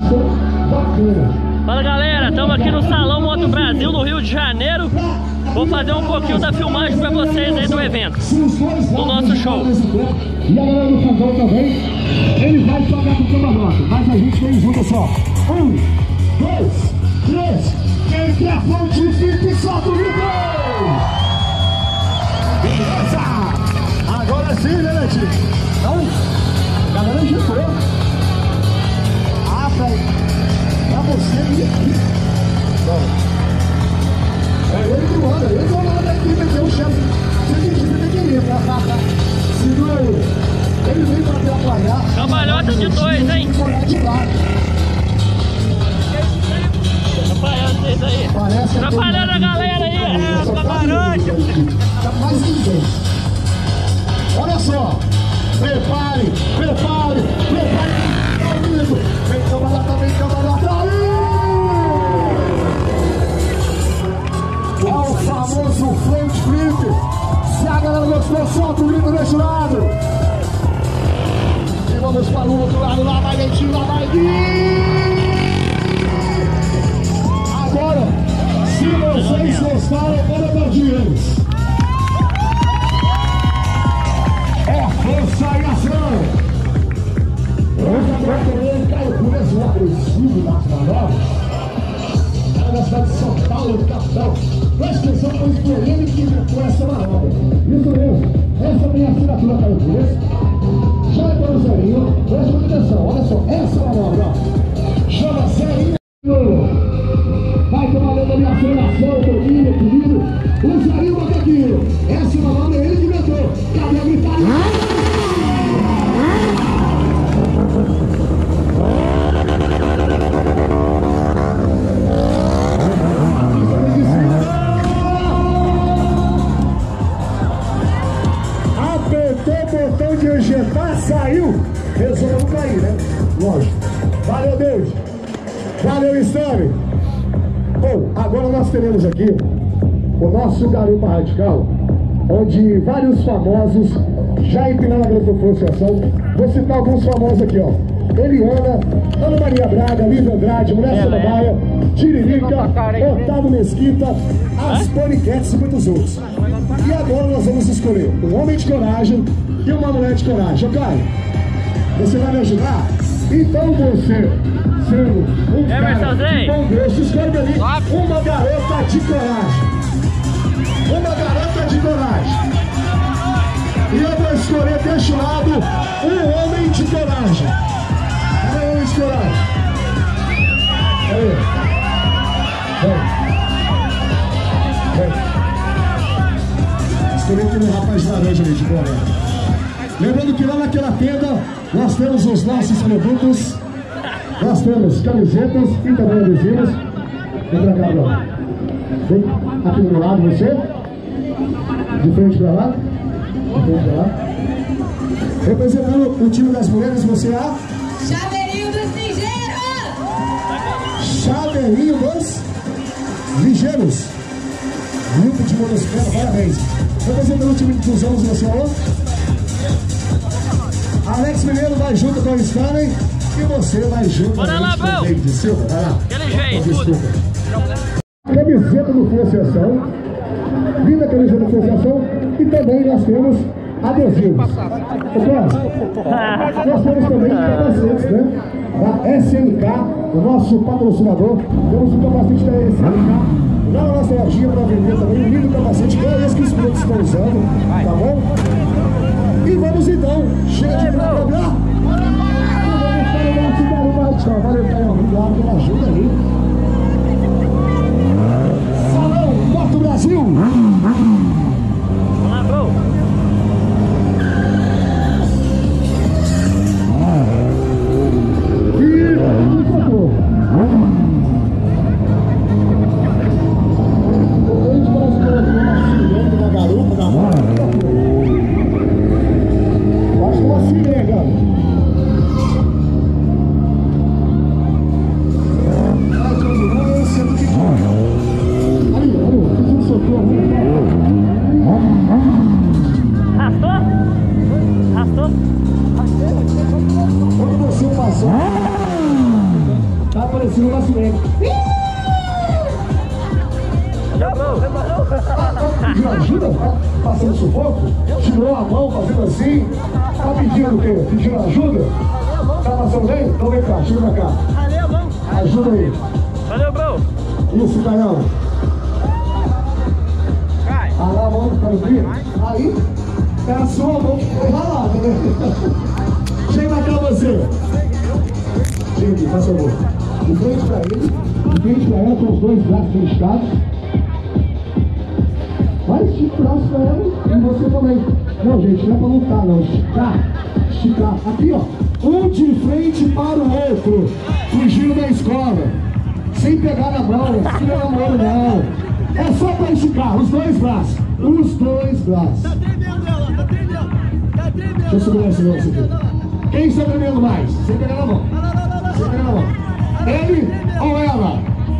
Fala galera, estamos aqui no Salão Moto Brasil, no Rio de Janeiro. Vou fazer um pouquinho da filmagem para vocês aí do evento, do nosso show. E a galera do Fogão também, ele vai pagar pro camarote, mas a gente vem junto só. 1, 2, 3, entre a ponte e fica e solta o rico! Beleza! Agora sim, né, Netinho? Então, a galera juntou. Pra você vir aqui. É ele que manda, ele que manda aqui, porque o chefe. Você tem que ir, segura aí. Ele vem pra atrapalhar. Cambalhota de 2, hein? Atrapalhando vocês aí. Atrapalhando a galera aí, camarote. Tá mais ninguém. Olha só. Prepare. Vem camarada. É o famoso front flip. Se a galera gostou, solta o grito desse lado. E vamos para o outro lado. Lá vai Dentinho, lá vai Gui. Agora, se vocês gostaram, bora aplaudir eles. É força e ação. Hoje agora também caiu por esse agressivo das manobras. Da cidade de São Paulo, capital. Presta atenção, pois foi ele que inventou essa manobra. Isso mesmo, essa minha assinatura caiu por esse. Já é para o Zerinho, presta atenção, olha só, essa manobra, ó. Chama Zerinho. Vai tomar dentro da minha aceleração, domínio, equilíbrio. O Zerinho bota aqui. Essa manobra é ele que inventou. Cadê a gritaria? De ejetar, saiu, resolveu cair, né? Lógico. Valeu, Deus. Valeu, Stanley. Bom, agora nós teremos aqui o nosso garimpo radical, onde vários famosos já entraram na grande associação. Vou citar alguns famosos aqui, ó. Eliana, Ana Maria Braga, Lívia Andrade, Mulher Samambaia, Tiririca, Otávio Mesquita, as Paniquetes e muitos outros. E agora nós vamos escolher um homem de coragem e uma mulher de coragem. Ô, Caio, você vai me ajudar? Então você, sendo um cara bom Deus, escolhe ali uma garota de coragem. Uma garota de coragem. E eu vou escolher deste lado um homem de coragem. Cadê o homem de coragem? Aí. Vem. Escolhi aquele rapaz laranja ali de bola. Lembrando que lá naquela tenda nós temos os nossos produtos. Nós temos camisetas e também adesivos. Vem pra cá, agora. Vem aqui do meu lado, você. De frente pra lá. De frente pra lá. Representando o time das mulheres, você é a... Chaveirinho dos Ligeiros! Chaveirinho dos Ligeiros. Grupo de motocicleta, parabéns. Representando o time dos anos, você é o... Alex Mineiro vai junto com o Stanley e você vai junto com o David Silva. Vai lá. Aquele jeito. Camiseta do Associação. Linda camiseta do Associação. E também nós temos adesivos. Nós temos também capacetes, né? Da SNK, o nosso patrocinador. Temos um capacete da SNK lá na nossa lojinha para vender também. Um lindo capacete, que é esse que os pilotos estão usando. Tá bom? E vamos então, chega de blá. Valeu, Caio, obrigado pela ajuda aí. Salão Moto Brasil. Vamos lá, bro. E por favor. Hoje nós colocamos uma sirene na garupa, na moto. Acho que uma sirene, galera. assim, não vacilei. Pediu ajuda? Passando sufoco? Tirou a mão fazendo assim? Tá pedindo o quê? Pedindo ajuda? Tá passando bem? Então vem cá, chega pra cá. Ajuda aí. Valeu, bro. Isso, Caião. Ah lá, a mão tá aqui. Aí, é a sua mão que foi ralada, né? Chega pra cá você. Chega aqui, faz favor. De frente pra ele, de frente pra ela, com os dois braços esticados. Vai esticar o braço pra ela e você também. Não, gente, não é pra lutar, não. Esticar, esticar. Aqui, ó. Um de frente para o outro. Fugindo da escola. Sem pegar na mão, sem pegar na mão, não. É só pra esticar, os dois braços. Os dois braços. Tá tremendo ela, tá tremendo. Tá tremendo. Deixa eu segurar esse negócio aqui. Quem está tremendo mais? Sem pegar na mão. Sem pegar na mão. Ele ou ela?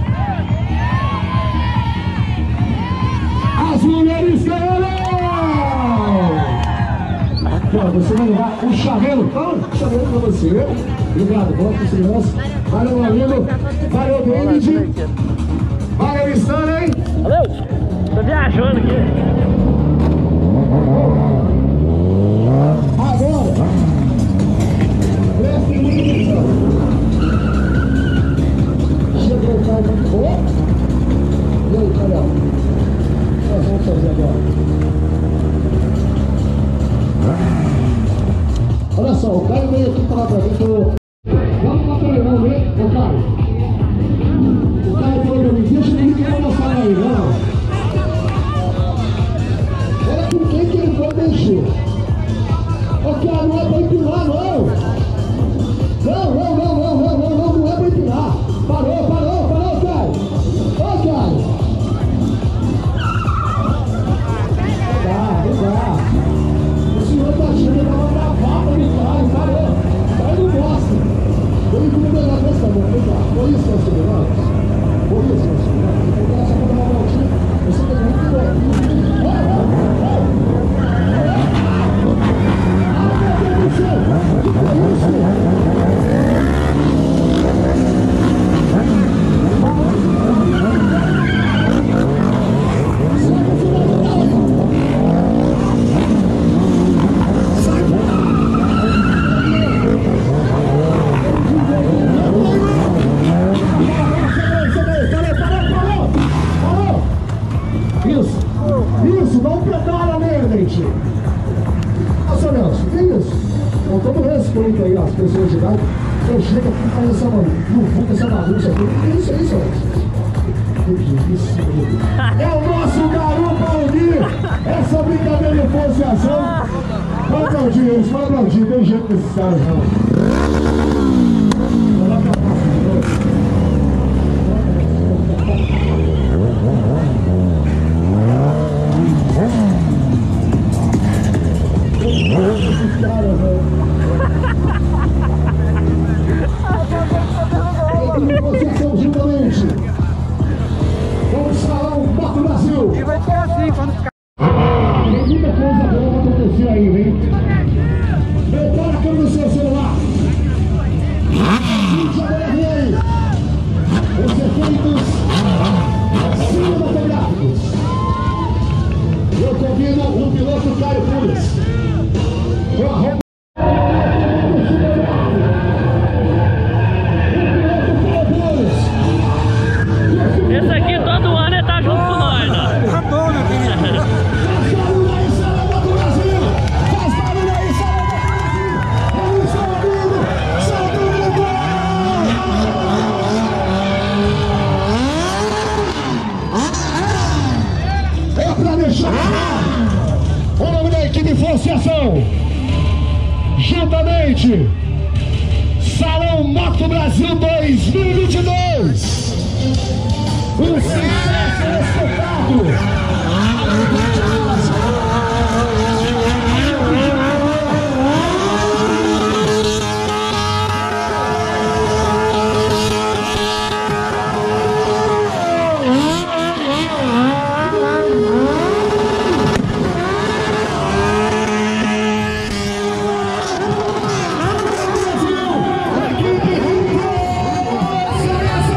As mulheres ganharam! Você vai levar um chaveiro. Um chaveiro pra você. Obrigado, bom com segurança. Valeu, meu amigo. Valeu, David. Valeu, Stanley. Valeu. Tô viajando aqui. Agora, preste muita atenção. Chegou o carro muito bom. E aí, Carol? O que nós vamos fazer agora? Olha só, o Caio veio aqui falar pra mim que eu... Vamos lá pra ele, vamos ver, ô Caio. O Caio falou pra mim, deixa ele que eu vou falar aí, não. Olha com quem que ele foi mexer. Ô Caio, não é pra empinar, não. Não é pra empinar. Parou, Caio. Ô Caio. Não dá. O senhor tá achando que eu vou dar vaca no carro, parou. Sai do gosto. Ele não pegar a costa, não. Vem cá. Foi isso, seu segurança? Foi isso, seu segurança? Você tem essa pra dar uma voltinha. Você tem muito que ver. Isso, não pedala nele, gente. Nossa, Nelson, que isso? Com todo respeito aí, as pessoas de idade, eu chego aqui e faço essa bagunça aqui. Que isso, Nelson? É o nosso garoto Aldir. Essa brincadeira de negociação. Vai aplaudir eles, vai aplaudir. Tem jeito desses caras, não. Negociação juntamente. Vamos falar um Moto Brasil. E vai ser assim quando ficar. Tem muita coisa boa pra acontecer aí, hein? Prepara a câmera do seu celular. Vídeo agora aí. Os efeitos cinematográficos. Eu convido o piloto Caio Pires. Com a roupa. Esse aqui todo ano ele tá junto com nós, ó. Tá bom, meu querido. Faz barulho aí, Salão do Brasil! Faz barulho aí, Salão do Brasil! É isso, amigo! Salão do Brasil! É pra deixar o nome da equipe Força e Ação. Juntamente, Salão Moto Brasil 2022. Um sucesso espetáculo! Força e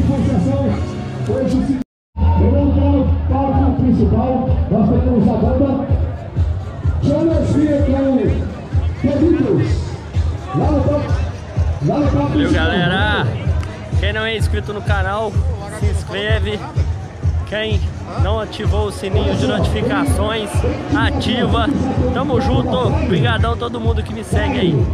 concentração. Hoje, primeiro palco principal, nós temos a banda Geografia, que é o Pedritos. Lá no palco. Valeu, galera. Quem não é inscrito no canal, se inscreve. Quem não ativou o sininho de notificações, ativa. Tamo junto. Obrigadão a todo mundo que me segue aí.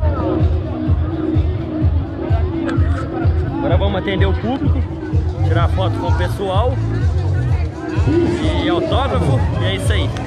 Agora vamos atender o público, tirar foto com o pessoal e autógrafo, e é isso aí.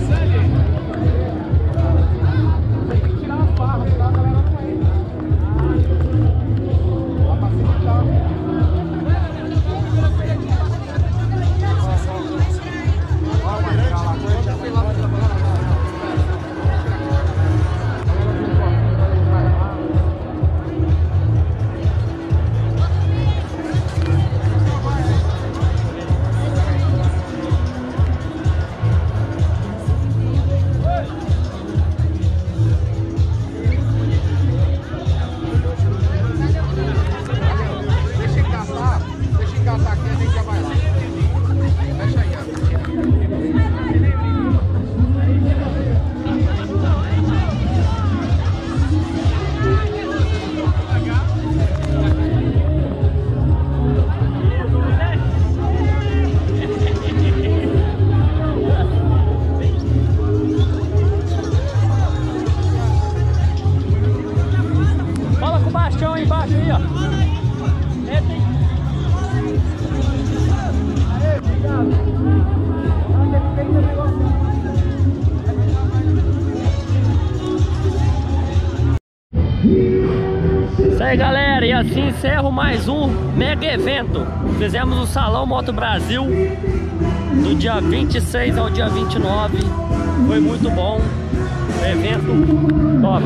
Isso aí, galera, e assim encerro mais um mega evento. Fizemos o Salão Moto Brasil do dia 26 ao dia 29. Foi muito bom, evento top.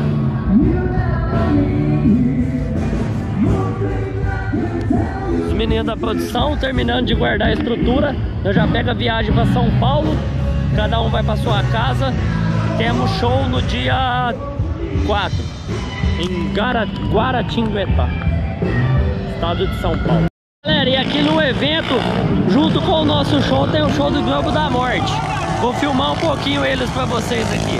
Os meninos da produção terminando de guardar a estrutura. Eu já pego a viagem para São Paulo, cada um vai para sua casa. Temos show no dia 4 em Guaratinguetá, estado de São Paulo. Galera, e aqui no evento, junto com o nosso show, tem o show do Globo da Morte. Vou filmar um pouquinho eles para vocês aqui.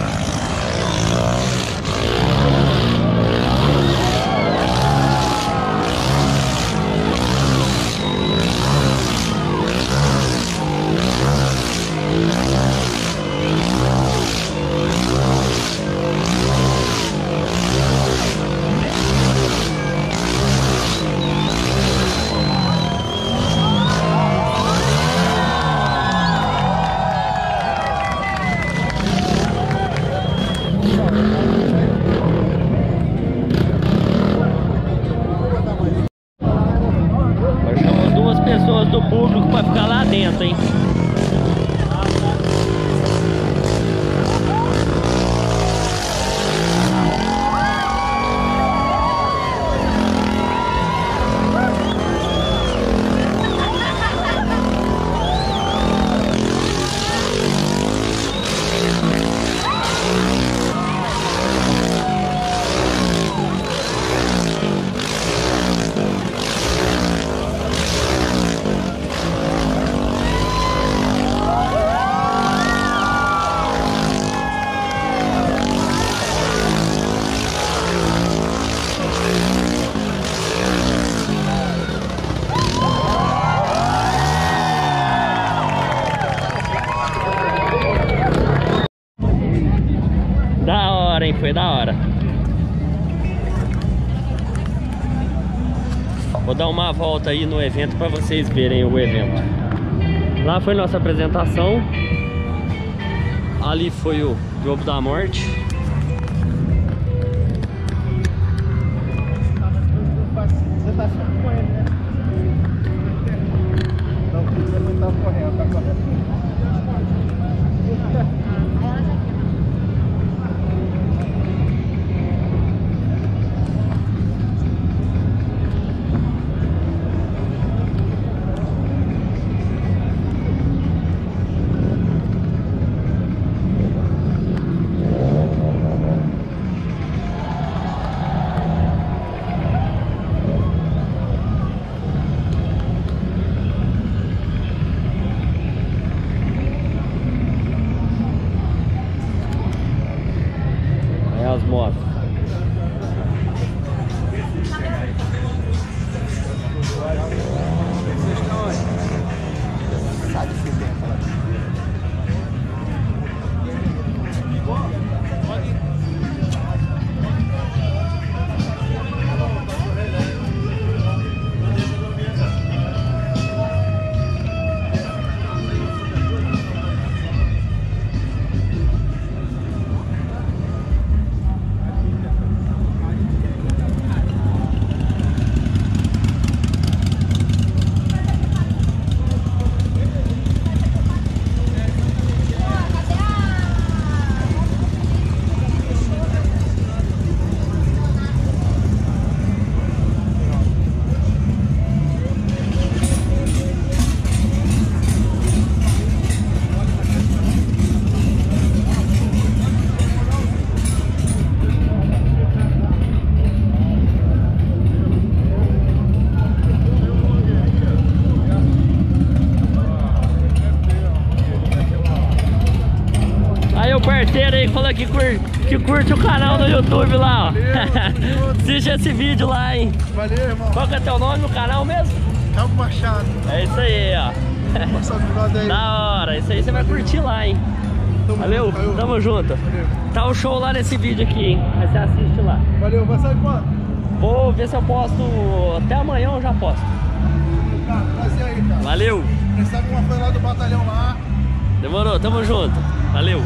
Do público para ficar lá dentro, hein? Foi da hora. Vou dar uma volta aí no evento para vocês verem o evento. Lá foi nossa apresentação. Ali foi o Globo da Morte. Você tá sempre correndo, né? Não, você não tá correndo, tá correndo. inteiro aí, falou que curte o canal no YouTube lá, ó. Valeu, assiste esse vídeo lá, hein. Valeu, irmão. Qual que é teu nome no canal mesmo? Calvo Machado. É isso aí, ó. Passa do lado aí. Da hora, isso aí você vai curtir lá, hein. Valeu, tamo junto. Valeu. Tá o show lá nesse vídeo aqui, hein. Aí você assiste lá. Valeu, vai sair quando? Vou ver se eu posto, até amanhã eu já posto. Cara, prazer aí, cara. Valeu. Precisava alguma coisa lá do batalhão lá. Demorou, tamo junto. Valeu.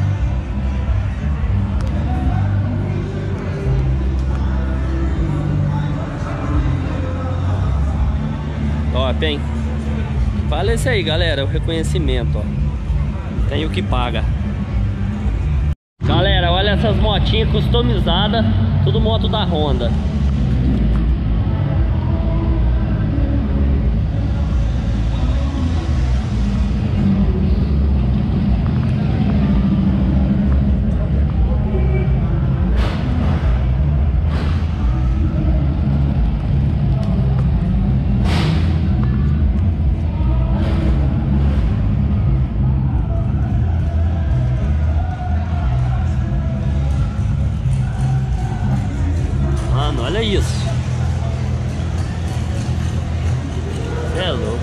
Top, hein? Fala isso aí, galera, o reconhecimento, ó. Tem o que paga. Galera, olha essas motinhas customizadas, tudo moto da Honda. Mano, olha isso. Cê é louco.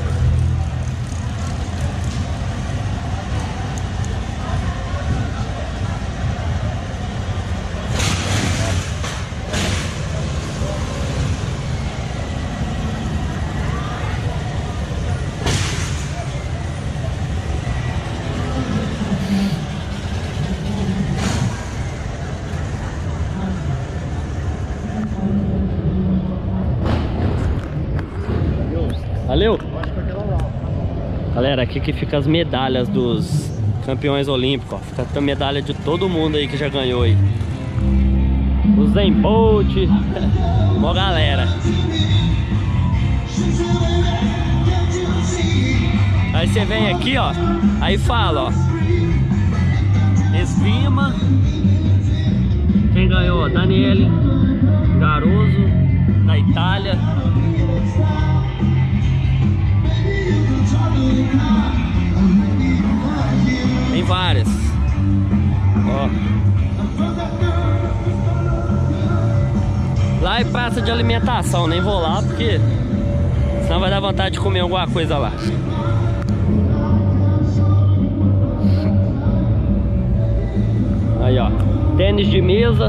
Valeu? Galera, aqui que fica as medalhas dos campeões olímpicos, ó. Fica a medalha de todo mundo aí que já ganhou aí. O Zen Bolt, mó galera. Aí você vem aqui, ó, aí fala, ó, esgrima. Quem ganhou? Daniele Garoso, da Itália. Tem várias. Ó. Lá é praça de alimentação, nem vou lá porque senão vai dar vontade de comer alguma coisa lá. Aí, ó, tênis de mesa.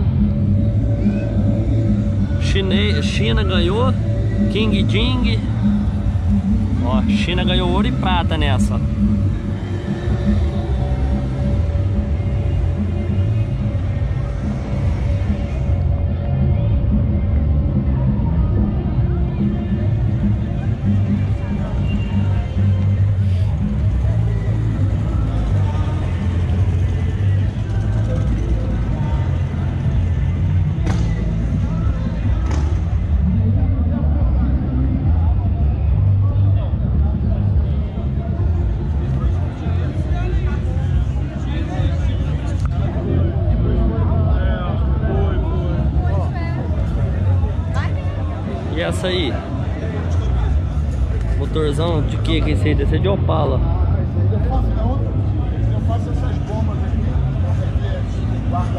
China ganhou. King Jing. Ó, China ganhou ouro e prata nessa. E essa aí? Motorzão de que é esse aí? Desse é de Opala. Eu faço essas bombas aqui. Guarda.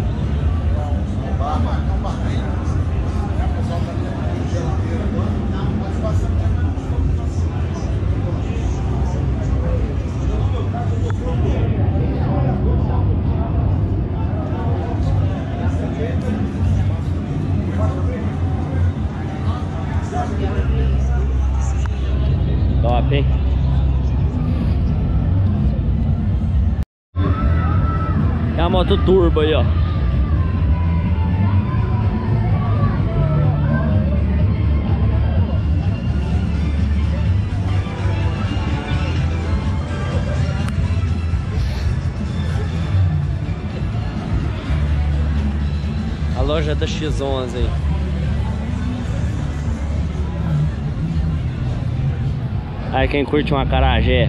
Top, hein? É a moto turbo aí, ó. A loja da X11 aí. Aí quem curte uma acarajé.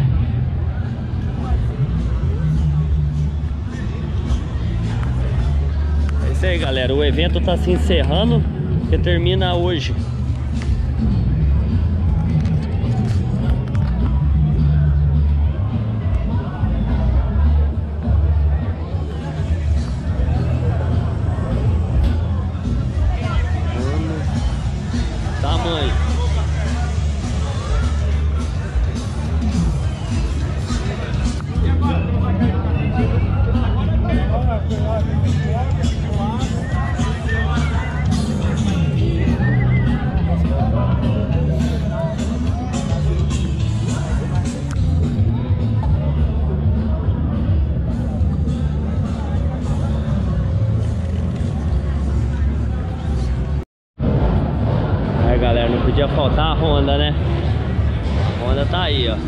É isso aí, galera. O evento tá se encerrando, que termina hoje. Já tá aí, ó.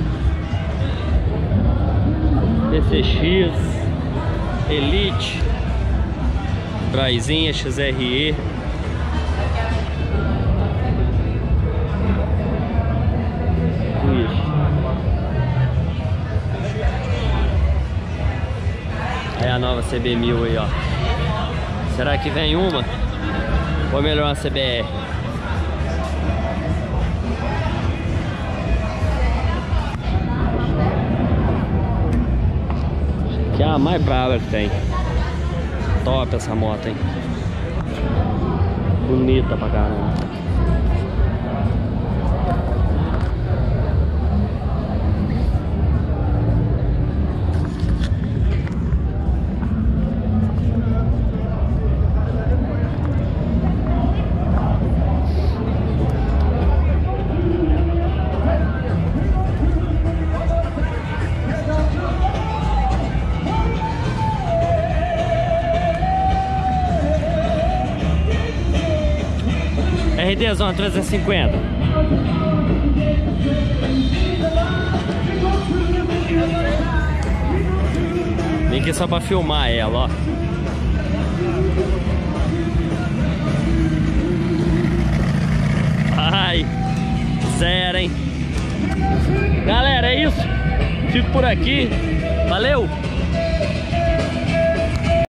DCX, Elite, Braizinha, XRE. Isso. Aí a nova CB1000 aí, ó. Será que vem uma? Ou melhor uma CBR? Que é a mais brava que tem. Top essa moto, hein? Bonita pra caramba. RD Zona 350. Vem aqui só pra filmar ela, ó. Ai, zero, hein? Galera, é isso. Fico por aqui. Valeu!